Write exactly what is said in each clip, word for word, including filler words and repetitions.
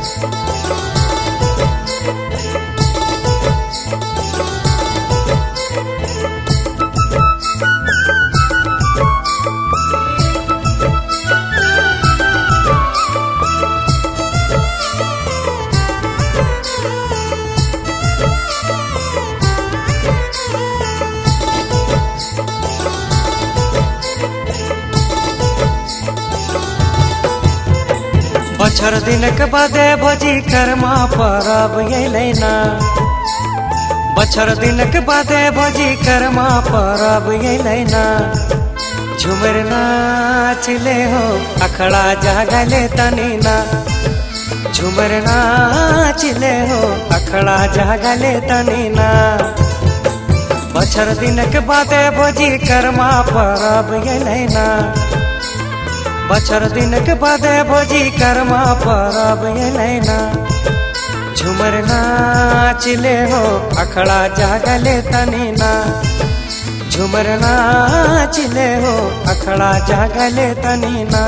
बछर दिन के बादे भोजी कर्मा परब अइलैना। बछर दिन के बादे भोजी कर्मा परब अइलैना। झुमर नाचले हो अखड़ा जागले तनीना। झुमर नाचले हो अखड़ा जागले तनीना। बछर दिन के बादे भोजी कर्मा परब अइलैना। बछर दिन के बादे भोजी कर्मा परब अइलैना। झुमर नाचले हो अखड़ा जागले तनीना। झुमर नाचले हो अखड़ा जागले तनीना।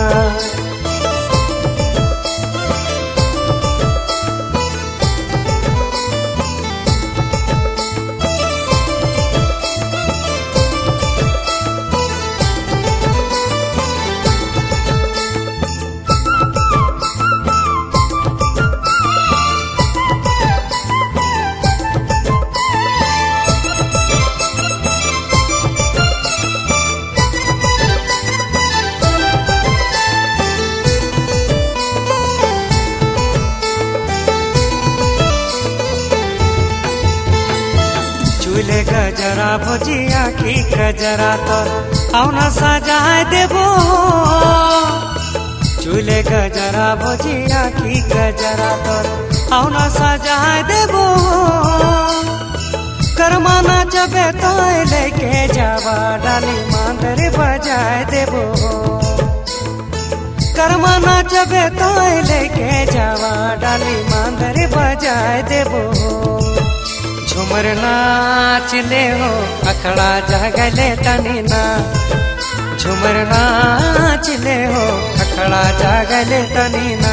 चूल्हे गजरा भोजी आखी गजरा तोर औना सजाए देबो। चूल्हे गजरा भोजी आखी गजरा तोर औना सजाए देबो। कर्मा नाचबे तो लेके जावा डाली मांदर बजाए देबो। कर्मा नाचबे तो लेके जावा डाली मांदर बजाए देबो। झुमर नाचले हो अखड़ा जागले तनीना। झुमर नाचले हो अखड़ा जागले तनीना।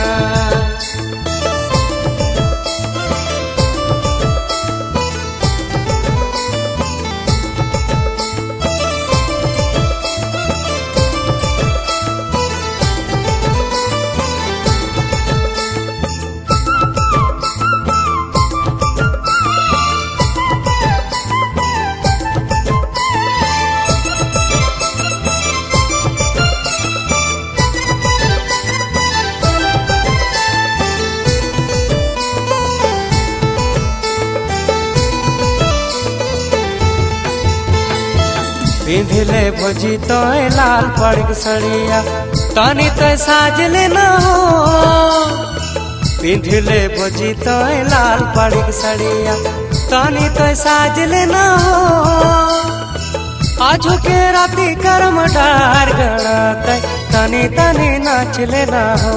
पिंधले भोजी तो लाल पड़ सड़िया तानी तो साज लेना हो। पिंधले भोजी तो लाल पड़ सड़िया तानी तो साज लेना हो। आजू के राती कर्म डार गड़त तानी तानी नाच लेना हो।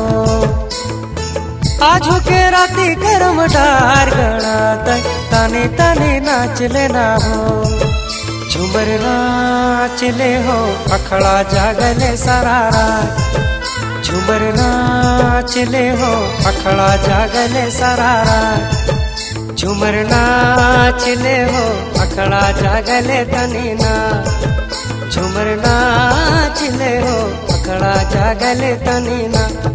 आजू के राती कर्म डार गड़त तानी तानी नाच लेना हो। झुमर नाचले हो अखड़ा जागले सरारा। झुमर नाचले हो अखड़ा जागले सरारा। झुमर नाचले हो अखड़ा जागले तनीना। झुमर नाचले हो अखड़ा जागले तनीना।